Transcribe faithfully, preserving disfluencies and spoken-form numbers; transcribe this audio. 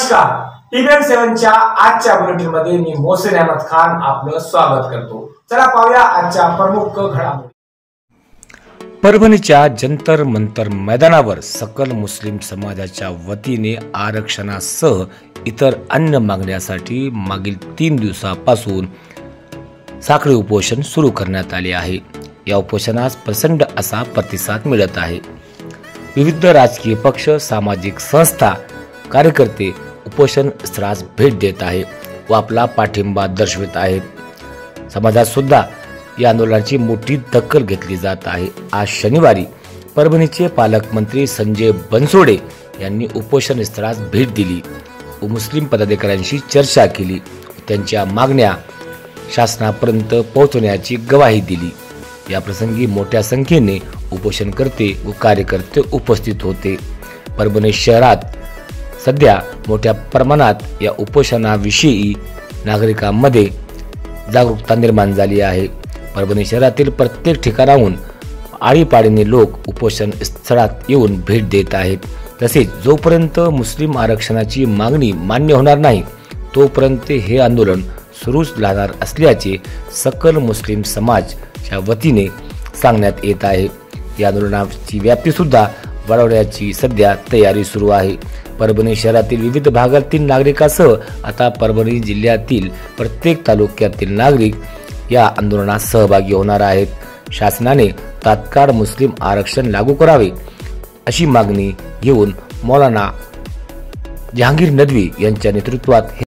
नमस्कार, टीव्ही सेव्हनच्या आजच्या बुलेटिनमध्ये मी मोहसिन अहमद खान आपलं स्वागत करतो। चला पाहूया आजच्या प्रमुख घडामोडी। परभणीच्या जंतर मंतर मैदानावर सकल मुस्लिम समाजाच्या वतीने आरक्षणासह इतर अन्य मागण्यासाठी मागील तीन दिवसापासून साखळी उपोषण सुरू करण्यात आले आहे। या उपोषणास प्रचंड असा प्रतिसाद मिळत आहे। विविध राजकीय पक्ष, सामाजिक संस्था, कार्यकर्ते उपोषण स्थळास भेट देत आहेत व आपला पाठिंबा दर्शवित आहेत। समाजात सुद्धा या आंदोलनाची मोठी दखल घेतली जात आहे। आज शनिवारी परभणीचे पालकमंत्री संजय बनसोडे यांनी उपोषण स्थळास भेट दिली व मुस्लिम पदाधिकाऱ्यांशी चर्चा केली, त्यांच्या मागण्या शासनापर्यंत पोहोचवण्याची ग्वाही दिली। या प्रसंगी मोठ्या संख्येने उपोषणकर्ते व कार्यकर्ते उपस्थित होते। परभणी शहरात सध्या मोठ्या प्रमाणात या उपोषणाविषयी नागरिकांमध्ये जागरूकता निर्माण झाली आहे। परभणी शहरातील प्रत्येक ठिकाणाहून आळीपाळीने लोक उपोषण स्थळात येऊन भेट देत आहेत। तसेच जोपर्यंत मुस्लिम आरक्षणाची मागणी मान्य होणार नाही तोपर्यंत हे आंदोलन सुरूच राहणार असल्याचे सकल मुस्लिम समाजच्या वतीने सांगण्यात येत आहे। या आंदोलनाची व्याप्ती सुद्धा वाढवण्याची सध्या तयारी सुरू आहे। परभणी शहरातील विविध भागातील नागरिकांसह आता परभणी जिल्ह्यातील प्रत्येक तालुक्यातील नागरिक या आंदोलनात सहभागी होणार आहेत। शासनाने तात्काळ मुस्लिम आरक्षण लागू करावे अशी मागणी घेऊन मौलाना जहांगीर नदवी यांच्या नेतृत्वात